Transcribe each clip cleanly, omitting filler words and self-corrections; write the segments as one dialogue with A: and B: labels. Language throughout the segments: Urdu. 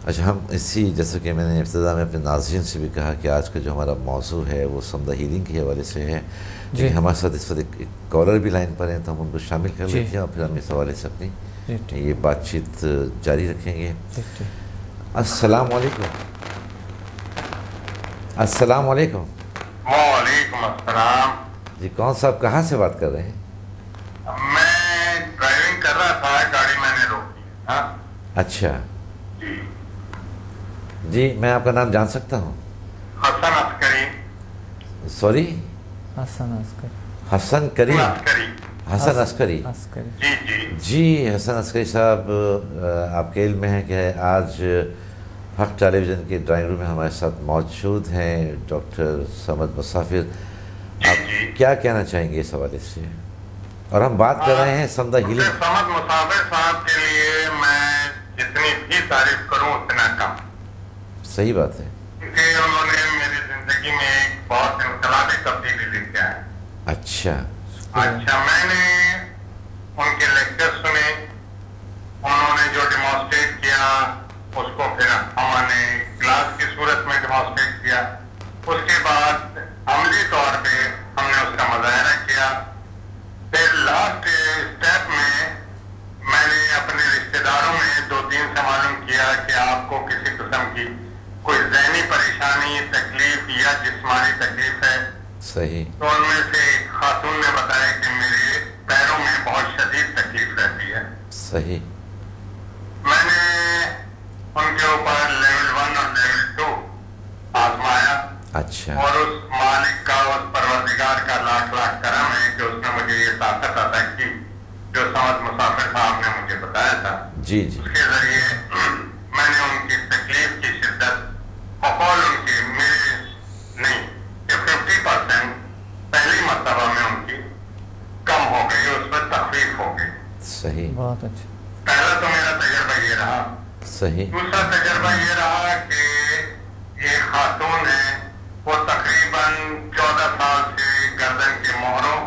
A: اچھا، ہم اسی جیسے کہ میں نے ابتدا میں اپنے ناظرین سے بھی کہا کہ آج کا جو ہمارا موضوع ہے وہ سمدہ ہیلنگ کے حوالے سے ہے، لیکن ہمارے ساتھ اس وقت ایک کالر بھی لائن پر ہیں، تو ہم ان کو شامل کر لیتے ہیں اور پھر ہم اس حوالے سے اپنی یہ بات چیت جاری رکھیں گے۔ السلام علیکم۔ السلام علیکم۔
B: وعلیکم السلام۔
A: جی کون صاحب کہاں سے بات کر رہے ہیں؟
B: میں ڈرائیونگ کر رہا تھا، گاڑی میں نے روک دی۔
A: اچھا
B: جی
A: جی، میں آپ کا نام جان سکتا ہوں؟
B: حسن عسکری۔
A: سوری؟ حسن کریم؟ حسن عسکری۔
B: جی جی
A: جی حسن عسکری صاحب، آپ کے علم میں ہے کہ آج حق ٹیلی ویژن کے ڈرائنگ روم میں ہمارے ساتھ موجود ہیں ڈاکٹر سمد مسافر۔ آپ کیا کہنا چاہیں گے اس حوالے سے؟ اور ہم بات کر رہے ہیں سمدہ ہیلنگ۔
B: سمد مسافر صاحب کے لیے میں جتنی بھی تعریف کروں اتنا کم۔
A: صحیح بات ہے،
B: کیونکہ انہوں نے میری زندگی میں ایک بہت انقلابی تبدیلی لے کے آئے۔
A: اچھا
B: میں نے ان کے لیکچر سنے، انہوں نے جو ڈیمانسٹریٹ کیا اس کو پھر ہم نے کلاس کی صورت میں ڈیمانسٹریٹ کیا، اس کے بعد عملی طور پہ ہم نے اس کا مظاہرہ کیا۔ پھر لاسٹ اسٹیپ میں نے اپنے رشتہ داروں میں 2-3 سے معلوم کیا کہ آپ کو کسی قسم کی کوئی ذہنی پریشانی، تکلیف یا جسمانی تکلیف ہے۔
A: صحیح۔
B: تو ان میں سے ایک خاتون نے بتایا کہ میرے پیروں میں بہت شدید تکلیف رہتی ہے۔
A: صحیح۔
B: میں نے ان کے اوپر لیول 1 اور لیول 2 آزمایا۔
A: اچھا۔
B: اور اس مالک کا، اس پروردگار کا لاکھ لاکھ کرم ہے کہ اس نے مجھے یہ طاقت عطا کی جو سمد مسافر صاحب نے مجھے بتایا تھا۔
A: جی جی۔
B: اس کے ذریعے میں نے ان کی تکلیف کی شدت بقول ان کی میرے نہیں کہ 50% پہلی مرتبہ میں ان کی کم ہو گئی، اس میں تخفیف ہو گئی۔
A: صحیح۔
C: بہت اچھا۔
B: پہلا تو میرا تجربہ یہ رہا۔
A: صحیح۔
B: دوسرا تجربہ یہ رہا کہ ایک خاتون ہے، وہ تقریباً 14 سال سے گردن کے موہروں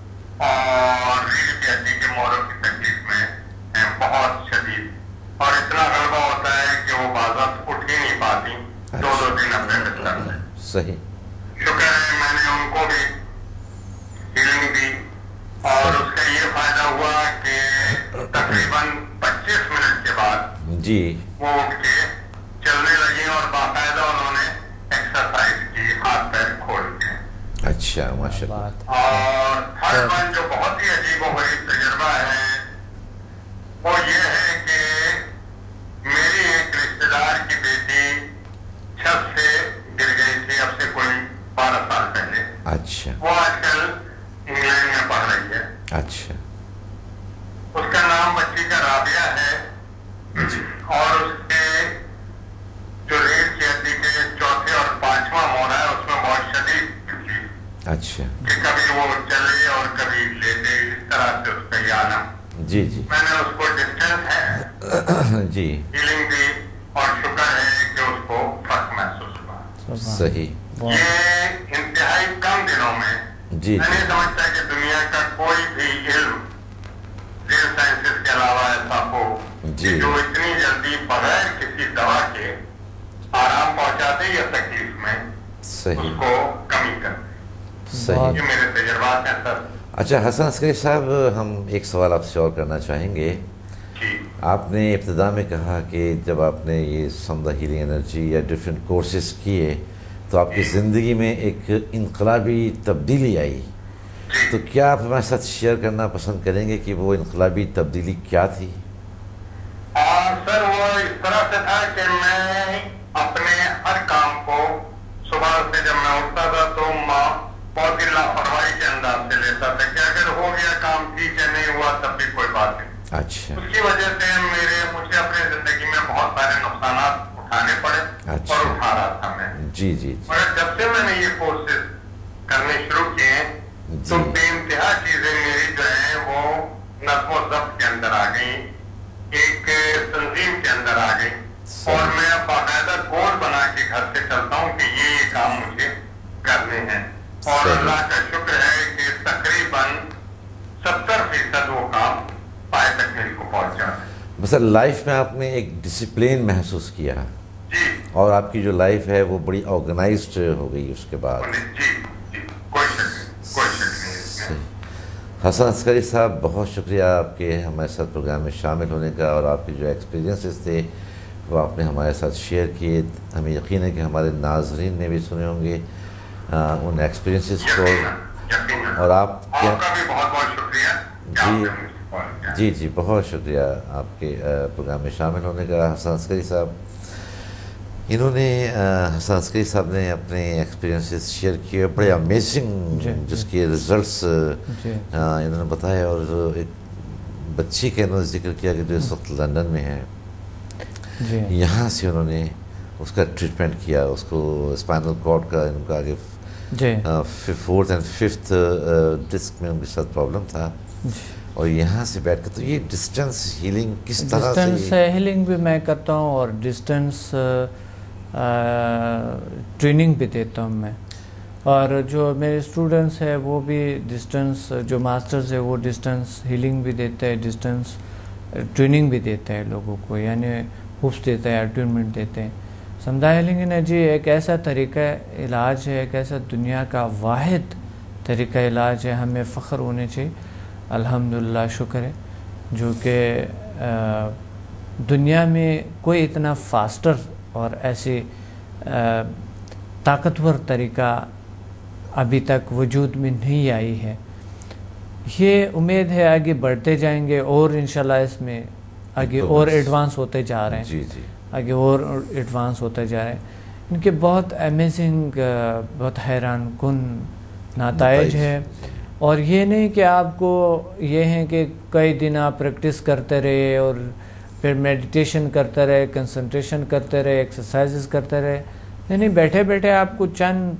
B: اور ریڑھ کی ہڈی کے موہروں کی تکلیف میں ہیں، بہت شدید، اور اتنا غلبہ ہوتا ہے کہ وہ بازات اٹھ ہی نہیں پاتی 2-2 دن اپنے بستر میں۔
A: صحیح۔
B: شکر ہے میں نے ان کو بھی ہیلنگ دی، اور اس کا یہ فائدہ ہوا کہ تقریباً 25 منٹ کے بعد
A: جی
B: وہ اٹھ کے چلنے لگی، اور باقاعدہ انہوں نے ایکسرسائز کی، ہاتھ پیر کھول کے۔
A: اچھا ماشاء اللہ۔
B: اور تھرڈ ون جو بہت ہی عجیب و غریب تجربہ ہے وہ یہ ہے کہ میری ایک رشتے دار کی بیٹی چھت سے گر گئی تھی، اب سے کوئی 12 سال پہلے۔
A: اچھا۔
B: وہ آج کل انگلینڈ میں پڑھ رہی ہے۔
A: اچھا۔
B: اس کا نام بچی کا رابعہ ہے، اور اس کے جو ریڑھ کی ہڈی کے 4تھے اور 5واں موڑا ہے اس میں بہت شدید تکلیف،
A: اچھا۔
B: کہ کبھی وہ چلے اور کبھی لیٹے، اس طرح سے اس کا یہ عالم۔
A: جی جی۔
B: میں نے اس کو ڈسٹینس ہے
A: جی
B: ہیلنگ دی، اور شکر ہے کہ اس کو فرق محسوس ہوا۔
A: صحیح۔
B: یہ انتہائی کم دنوں میں،
A: جی
B: میں نہیں سمجھتا کہ دنیا کا کوئی بھی علم ریل سائنسز کے علاوہ ایسا ہو کہ جو اتنی جلدی بغیر کسی دوا کے آرام پہنچاتے یا تکلیف میں اس کو کمی کرتے۔
A: صحیح۔
B: یہ میرے تجربات ہیں سر۔
A: اچھا حسن عسکری صاحب، ہم ایک سوال آپ سے اور کرنا چاہیں گے۔
B: جی
A: آپ نے ابتدا میں کہا کہ جب آپ نے یہ سمدہ ہیلنگ انرجی یا ڈفرینٹ کورسز کیے تو آپ کی زندگی میں ایک انقلابی تبدیلی آئی، تو کیا آپ ہمارے ساتھ شیئر کرنا پسند کریں گے کہ وہ انقلابی تبدیلی کیا تھی؟
B: سر وہ اس طرح سے تھا کہ میں اپنے ہر کام کو صبح سے جب میں اٹھتا تھا تو بہت ہی لاپرواہی کے انداز سے لیتا تھا کہ اگر ہو گیا کام ٹھیک ہے، نہیں ہوا تب بھی کوئی بات نہیں۔
A: اچھا۔
B: اس کی وجہ سے مجھے اپنی زندگی میں بہت سارے نقصانات اٹھانے پڑے، اور اٹھا رہا تھا میں۔
A: جی جی۔
B: مگر جب سے میں نے یہ کورسز کرنے شروع کیے تو بے انتہا چیزیں میری جو ہیں وہ نظم و ضبط کے اندر آ گئیں، ایک تنظیم کے اندر آ گئی، اور میں باقاعدہ گول بنا کے گھر سے چلتا ہوں کہ یہ کام مجھے کرنے ہیں، اور اللہ کا شکر ہے کہ تقریباً 70% وہ کام پائے تکمیل کو پہنچا ہے۔
A: مثلا لائف میں آپ نے ایک ڈسپلین محسوس کیا
B: جی
A: اور آپ کی جو لائف ہے وہ بڑی آرگنائزڈ ہو گئی اس کے بعد.
B: جی جی کوئی شک نہیں اس میں.
A: حسن عسکری صاحب، بہت شکریہ آپ کے ہمارے ساتھ پروگرام میں شامل ہونے کا، اور آپ کے جو ایکسپیرینسز تھے وہ آپ نے ہمارے ساتھ شیئر کیے. ہمیں یقین ہے کہ ہمارے ناظرین نے بھی سنے ہوں گے ان ایکسپیرینسز کو. اور آپ
B: کا بھی بہت بہت شکریہ.
A: جی بہت شکریہ آپ کے پروگرام میں شامل ہونے کا حسن عسکری صاحب. حسن عسکری صاحب نے اپنے ایکسپیرینسز شیئر کیے، بڑے امیزنگ جس کے ریزلٹس انہوں نے بتایا. اور ایک بچی کا انہوں نے ذکر کیا کہ جو اس وقت لندن میں ہے، یہاں سے انہوں نے اس کا ٹریٹمنٹ کیا. اس کو اسپائنل کارڈ کا ان کا آگے 4th and 5th ڈسک میں ان کے ساتھ پرابلم تھا، اور یہاں سے بیٹھ کے. تو یہ ڈسٹنس ہیلنگ کس طرح سے؟
C: ڈسٹنس ہیلنگ بھی میں کرتا ہوں اور ڈسٹنس ٹریننگ بھی دیتا ہوں میں. اور جو میرے اسٹوڈنٹس ہیں وہ بھی ڈسٹنس، جو ماسٹرز ہے وہ ڈسٹنس ہیلنگ بھی دیتے ہیں، ڈسٹنس ٹریننگ بھی دیتا ہے لوگوں کو، یعنی ہوپس دیتا ہے، اٹیونمنٹ دیتے ہیں. سمدھا ہیلنگ انرجی ایک ایسا طریقہ علاج ہے، ایک ایسا دنیا کا واحد طریقہ علاج ہے. ہمیں فخر ہونے چاہیے، الحمدللہ، شکر ہے، جو کہ دنیا میں کوئی اتنا فاسٹر اور ایسی طاقتور طریقہ ابھی تک وجود میں نہیں آئی ہے. یہ امید ہے آگے بڑھتے جائیں گے، اور انشاءاللہ اس میں آگے اور ایڈوانس ہوتے جا رہے ہیں. آگے اور ایڈوانس ہوتے جا رہے ہیں. ان کے بہت امیزنگ، بہت حیران کن نتائج ہے. اور یہ نہیں کہ آپ کو یہ ہیں کہ کئی دن آپ پریکٹس کرتے رہے اور پھر میڈیٹیشن کرتے رہے، کنسنٹریشن کرتے رہے، ایکسرسائزز کرتے رہے. نہیں، بیٹھے بیٹھے آپ کو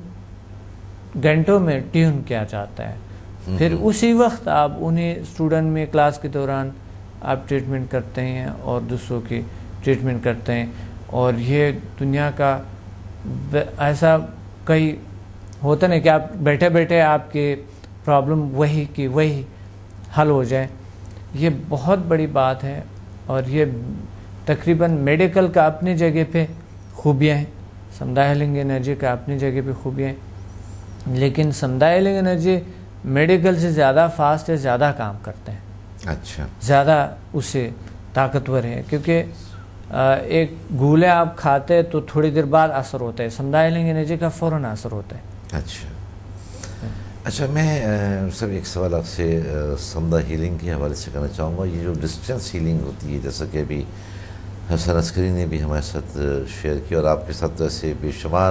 C: چند گھنٹوں میں ٹیون کیا جاتا ہے. پھر اسی وقت آپ انہیں اسٹوڈنٹ میں کلاس کے دوران آپ ٹریٹمنٹ کرتے ہیں اور دوسروں کی ٹریٹمنٹ کرتے ہیں. اور یہ دنیا کا ایسا کئی ہوتا نہیں کہ آپ بیٹھے بیٹھے آپ کے پرابلم وہی کی وہی حل ہو جائے. یہ بہت بڑی بات ہے، اور یہ تقریباً میڈیکل کا اپنی جگہ پہ خوبیاں ہیں، سمدھا ہیلنگ انرجی کا اپنی جگہ پہ خوبیاں ہیں. لیکن سمدھا ہیلنگ انرجی میڈیکل سے زیادہ فاسٹ ہے، زیادہ کام کرتے ہیں.
A: اچھا،
C: زیادہ اس سے طاقتور ہے، کیونکہ ایک گولے آپ کھاتے تو تھوڑی دیر بعد اثر ہوتا ہے، سمدھا ہیلنگ انرجی کا فوراً اثر ہوتا ہے.
A: اچھا میں سب ایک سوال آپ سے سمدھا ہیلنگ کے حوالے سے کرنا چاہوں گا. یہ جو ڈسٹنس ہیلنگ ہوتی ہے، جیسا کہ ابھی حسن عسکری نے بھی ہمارے ساتھ شیئر کیا، اور آپ کے ساتھ ایسے بے شمار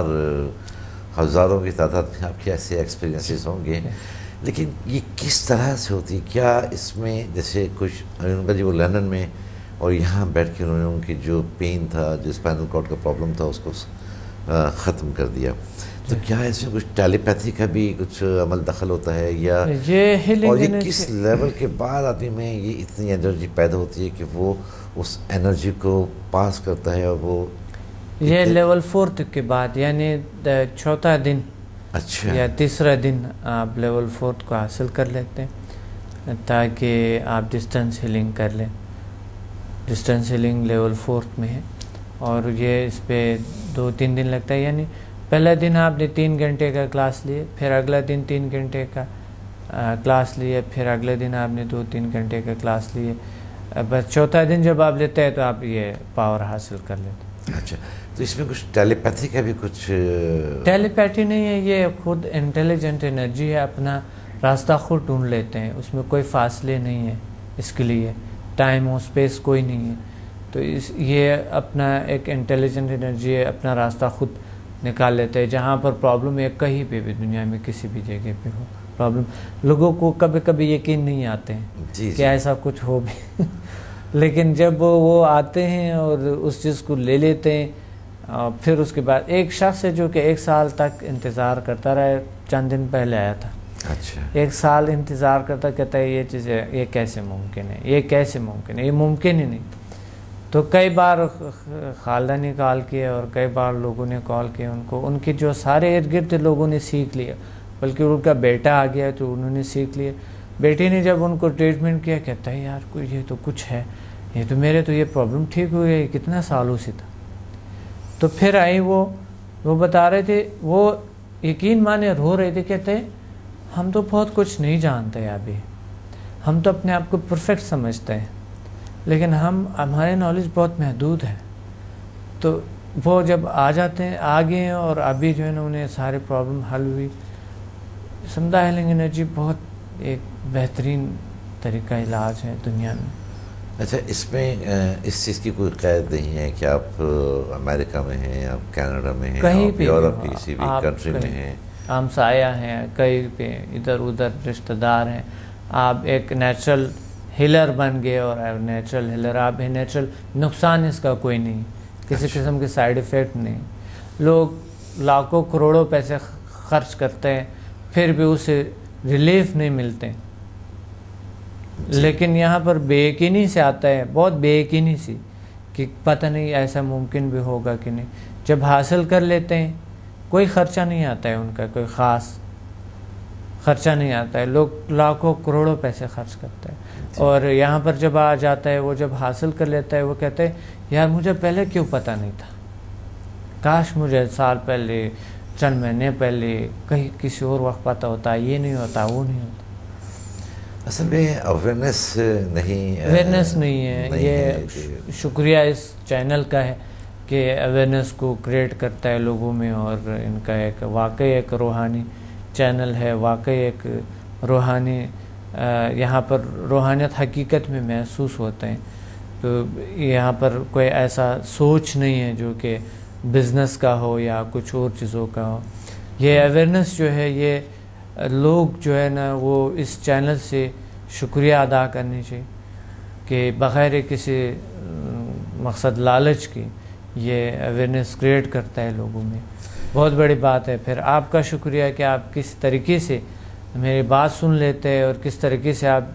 A: ہزاروں کی تعداد میں آپ کے ایسے ایکسپیرینسز ہوں گے، لیکن یہ کس طرح سے ہوتی ہے؟ کیا اس میں جیسے کچھ ان کا جو لندن میں اور یہاں بیٹھ کے انہوں نے ان کی جو پین تھا، جو اسپائنل کارڈ کا پرابلم تھا، اس کو ختم کر دیا، تو کیا اس میں کچھ ٹیلیپیتھی کا بھی کچھ عمل دخل ہوتا ہے؟ یا اور یہ کس لیول کے بعد آدمی میں یہ اتنی انرجی پیدا ہوتی ہے کہ وہ اس انرجی کو پاس کرتا ہے؟ اور وہ
C: یہ لیول 4 کے بعد، یعنی 4تھا دن یا تیسرا دن آپ لیول 4 کو حاصل کر لیتے ہیں، تاکہ آپ ڈسٹنس ہیلنگ کر لیں. ڈسٹنس ہیلنگ لیول 4 میں ہے، اور یہ اس پہ 2-3 دن لگتا ہے. یعنی پہلا دن آپ نے 3 گھنٹے کا کلاس لیے، پھر اگلا دن 3 گھنٹے کا کلاس لیے، پھر اگلے دن آپ نے 2-3 گھنٹے کا کلاس لیے. بس 4تھا دن جب آپ لیتے ہیں تو آپ یہ پاور حاصل کر لیتے ہیں.
A: اچھا، تو اس میں کچھ ٹیلیپیتھی کا بھی کچھ؟
C: ٹیلیپیتھی نہیں ہے، یہ خود انٹیلیجنٹ انرجی ہے، اپنا راستہ خود ڈھونڈ لیتے ہیں. اس میں کوئی فاصلے نہیں ہے، اس کے لیے ٹائم اور اسپیس کوئی نہیں ہے. تو یہ اپنا ایک انٹیلیجنٹ انرجی ہے، اپنا راستہ خود نکال لیتے ہیں. جہاں پر پرابلم ہے، کہیں پہ بھی دنیا میں کسی بھی جگہ پہ ہو پرابلم، لوگوں کو کبھی کبھی یقین نہیں آتے ہیں کہ ایسا کچھ ہو بھی لیکن جب وہ آتے ہیں اور اس چیز کو لے لیتے ہیں، پھر اس کے بعد ایک شخص ہے جو کہ 1 سال تک انتظار کرتا رہا، چند دن پہلے آیا تھا.
A: اچھا،
C: 1 سال انتظار کرتا، کہتا ہے یہ چیز ہے، یہ کیسے ممکن ہے، یہ کیسے ممکن ہے، یہ ممکن ہی نہیں. تو کئی بار خالدہ نے کال کیا اور کئی بار لوگوں نے کال کیا ان کو. ان کے جو سارے ارد گرد لوگوں نے سیکھ لیا، بلکہ ان کا بیٹا آ گیا تو انہوں نے سیکھ لیا. بیٹے نے جب ان کو ٹریٹمنٹ کیا، کہتا ہے یار کوئی یہ تو کچھ ہے. یہ تو میرے تو یہ پرابلم ٹھیک ہوئی ہے، کتنا سالوں سے تھا. تو پھر آئی وہ بتا رہے تھے، وہ یقین مانے رو رہے تھے، کہتے ہم تو بہت کچھ نہیں جانتے ابھی، ہم تو اپنے آپ کو پرفیکٹ سمجھتے ہیں، لیکن ہمارے نالج بہت محدود ہے. تو وہ جب آ جاتے ہیں آگے ہیں، اور ابھی جو ہے نا انہیں سارے پرابلم حل ہوئی. سمدھا ہیلنگ انرجی بہت ایک بہترین طریقہ علاج ہے دنیا میں.
A: اچھا، اس میں اس چیز کی کوئی قید نہیں ہے کہ آپ امریکہ میں ہیں، آپ کینیڈا میں ہیں،
C: کہیں
A: آپ
C: پہ
A: یورپ کی کسی بھی کنٹری میں ہیں،
C: ہمسایہ ہیں، کہیں پہ ادھر ادھر رشتہ دار ہیں، آپ ایک نیچرل ہیلر بن گئے، اور نیچرل ہیلر آپ ہیں، نیچرل نقصان اس کا کوئی نہیں، کسی قسم کے سائیڈ ایفیکٹ نہیں. لوگ لاکھوں کروڑوں پیسے خرچ کرتے ہیں، پھر بھی اسے ریلیف نہیں ملتے. لیکن یہاں پر بے یقینی سے آتا ہے، بہت بے یقینی سی، کہ پتہ نہیں ایسا ممکن بھی ہوگا کہ نہیں. جب حاصل کر لیتے ہیں کوئی خرچہ نہیں آتا ہے، ان کا کوئی خاص خرچہ نہیں آتا ہے. لوگ لاکھوں کروڑوں پیسے خرچ کرتے ہیں، اور یہاں پر جب آ جاتا ہے، وہ جب حاصل کر لیتا ہے، وہ کہتے ہیں یار مجھے پہلے کیوں پتہ نہیں تھا، کاش مجھے سال پہلے، چند مہینے پہلے، کہیں کسی اور وقت پتہ ہوتا، یہ نہیں ہوتا، وہ نہیں ہوتا.
A: اصل میں اویئرنیس نہیں
C: ہے. یہ شکریہ اس چینل کا ہے کہ اویئرنیس کو کریٹ کرتا ہے لوگوں میں، اور ان کا ایک واقعی ایک روحانی چینل ہے، واقعی ایک روحانی، یہاں پر روحانیت حقیقت میں محسوس ہوتے ہیں. تو یہاں پر کوئی ایسا سوچ نہیں ہے جو کہ بزنس کا ہو یا کچھ اور چیزوں کا ہو. یہ اویئرنیس جو ہے، یہ لوگ جو ہے نا وہ اس چینل سے شکریہ ادا کرنی چاہیے کہ بغیر کسی مقصد لالچ کی یہ اویئرنیس کریٹ کرتا ہے لوگوں میں. بہت بڑی بات ہے. پھر آپ کا شکریہ کہ آپ کس طریقے سے میری بات سن لیتے ہیں، اور کس طریقے سے آپ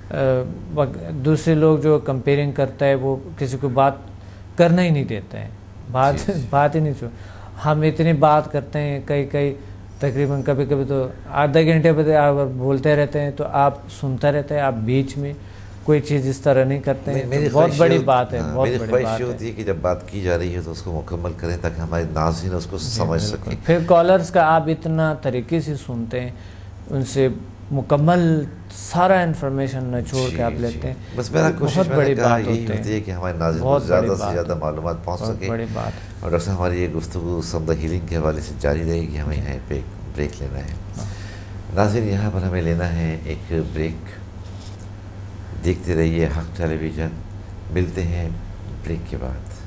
C: دوسرے لوگ جو کمپیئرنگ کرتا ہے وہ کسی کو بات کرنا ہی نہیں دیتا ہے، بات ہی نہیں چھو. ہم اتنی بات کرتے ہیں، کئی تقریباً کبھی تو آدھا گھنٹے پہ آپ بولتے رہتے ہیں، تو آپ سنتا رہتے ہیں، آپ بیچ میں کوئی چیز اس طرح نہیں کرتے ہیں. بہت بڑی بات ہے.
A: میری خواہش یہ ہوتی ہے کہ جب بات کی جا رہی ہے تو اس کو مکمل کریں تاکہ ہمارے ناظرین اس کو سمجھ سکیں.
C: پھر کالرز کا آپ اتنا طریقے سے سنتے ہیں، ان سے مکمل سارا انفارمیشن نچوڑ کے آپ لیتے ہیں.
A: بس میرا کوشش
C: بہت بڑی بات
A: یہی ہوتی ہے کہ ہمارے ناظرین کو زیادہ سے زیادہ معلومات پہنچ سکیں. اور ڈاکٹر صاحب، ہماری یہ گفتگو سمدھا ہیلنگ کے حوالے سے جاری رہے گی. ہمیں یہاں پہ بریک لینا ہے. ناظرین، یہاں پر ہمیں لینا ہے ایک بریک. دیکھتے رہیے حق ٹیلی ویژن. ملتے ہیں بریک کے بعد.